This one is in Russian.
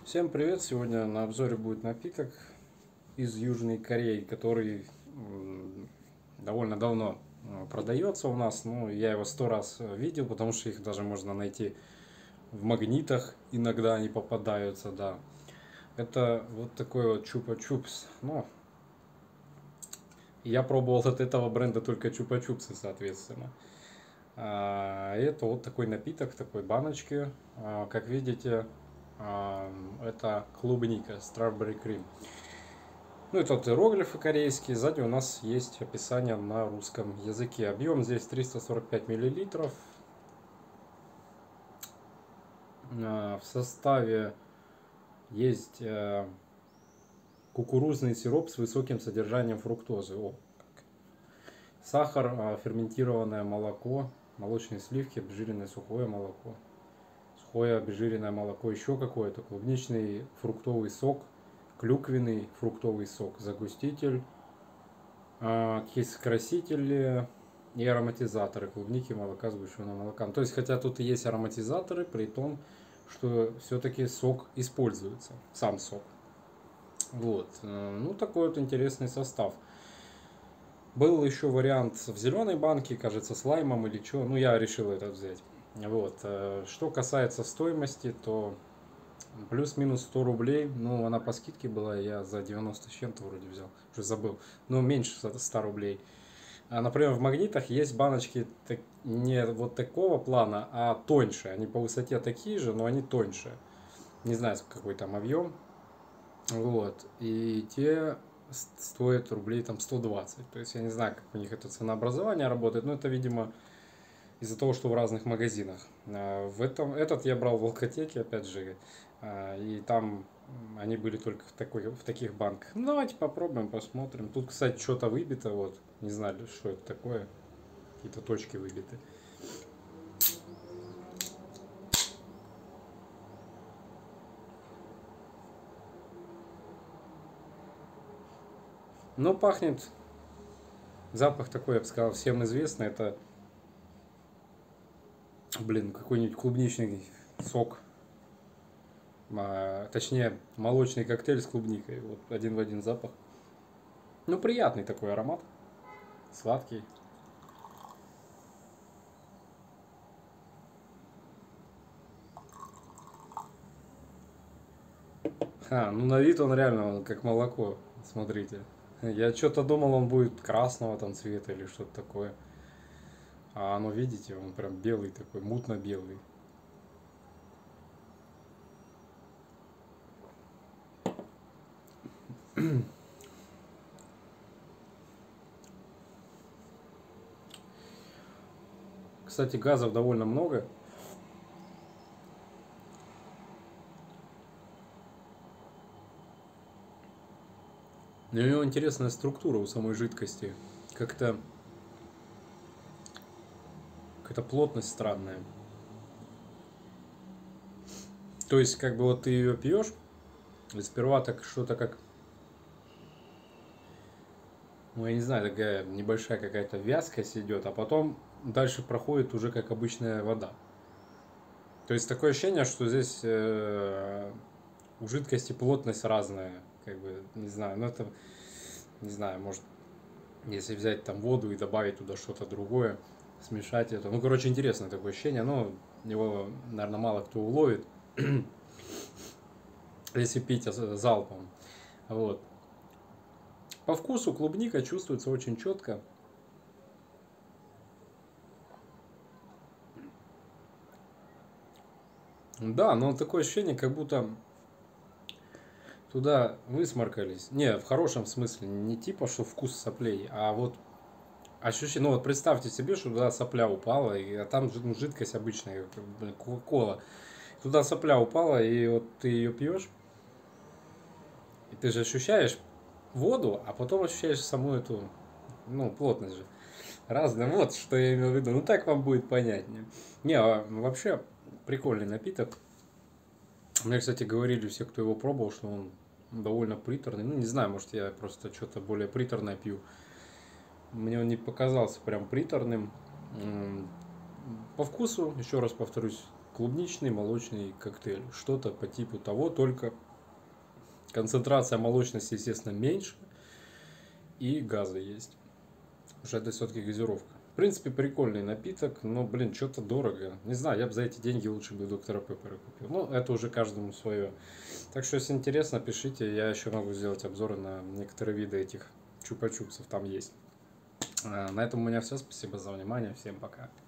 Всем привет! Сегодня на обзоре будет напиток из Южной Кореи, который довольно давно продается у нас. Ну, я его 100 раз видел, потому что их даже можно найти в магнитах. Иногда они попадаются, да. Это вот такой вот чупа-чупс. Ну, я пробовал от этого бренда только чупа-чупсы, соответственно. Это вот такой напиток в такой баночке. Как видите, это клубника, strawberry cream. Ну и тут иероглифы корейские. Сзади у нас есть описание на русском языке. Объем здесь 345 миллилитров. В составе есть кукурузный сироп с высоким содержанием фруктозы. Сахар, ферментированное молоко, молочные сливки, обезжиренное сухое молоко. Сухое обезжиренное молоко, еще какое-то, клубничный фруктовый сок, клюквенный фруктовый сок, загуститель, красители и ароматизаторы клубники, молока, сгущенного молока. То есть, хотя тут и есть ароматизаторы, при том, что все-таки сок используется, сам сок. Вот, ну такой вот интересный состав. Был еще вариант в зеленой банке, кажется, с лаймом или что. Ну, я решил этот взять. Вот. Что касается стоимости, то плюс-минус 100 рублей. Ну, она по скидке была, я за 90 с чем-то вроде взял. Уже забыл. Но меньше 100 рублей. Например, в магнитах есть баночки не вот такого плана, а тоньше. Они по высоте такие же, но они тоньше. Не знаю, какой там объем. Вот. И те стоит рублей там 120. То есть я не знаю, как у них это ценообразование работает, но это, видимо, из-за того, что в разных магазинах. Этот я брал в Алкотеке, опять же, и там они были только в таких банках. Ну, давайте попробуем, посмотрим. Тут, кстати, что-то выбито, вот, не знали, что это такое, какие-то точки выбиты. Но пахнет, запах такой, я бы сказал, всем известный, это, блин, какой-нибудь клубничный сок. Точнее, молочный коктейль с клубникой. Вот один в один запах. Ну, приятный такой аромат. Сладкий. Ну на вид он реально как молоко. Смотрите. Я что-то думал, он будет красного там цвета или что-то такое. А оно, видите, он прям белый такой, мутно-белый. Кстати, газов довольно много. Но у него интересная структура у самой жидкости. Как-то какая-то плотность странная. То есть, как бы вот ты ее пьешь, и сперва так что-то как, ну я не знаю, такая небольшая какая-то вязкость идет, а потом дальше проходит уже как обычная вода. То есть такое ощущение, что здесь у жидкости плотность разная, как бы, не знаю, но это, не знаю, может, если взять там воду и добавить туда что-то другое, смешать это. Ну, короче, интересное такое ощущение, но его, наверное, мало кто уловит, если пить залпом. Вот. По вкусу клубника чувствуется очень четко. Да, но такое ощущение, как будто туда высморкались. Не, в хорошем смысле, не типа, что вкус соплей, а вот ощущение, ну вот представьте себе, что туда сопля упала, а там жидкость обычная, кока-кола. Туда сопля упала, и вот ты ее пьешь, и ты же ощущаешь воду, а потом ощущаешь саму эту, ну, плотность же. Разная, вот что я имел в виду. Ну так вам будет понятнее. Не, вообще прикольный напиток. Мне, кстати, говорили все, кто его пробовал, что он довольно приторный. Ну, не знаю, может, я просто что-то более приторное пью. Мне он не показался прям приторным. По вкусу, еще раз повторюсь, клубничный молочный коктейль. Что-то по типу того, только концентрация молочности, естественно, меньше. И газа есть. Потому что это все-таки газировка. В принципе, прикольный напиток, но, блин, что-то дорого. Не знаю, я бы за эти деньги лучше бы доктора Пеппера купил. Ну, это уже каждому свое. Так что, если интересно, пишите. Я еще могу сделать обзоры на некоторые виды этих чупа-чупсов. Там есть. На этом у меня все. Спасибо за внимание. Всем пока.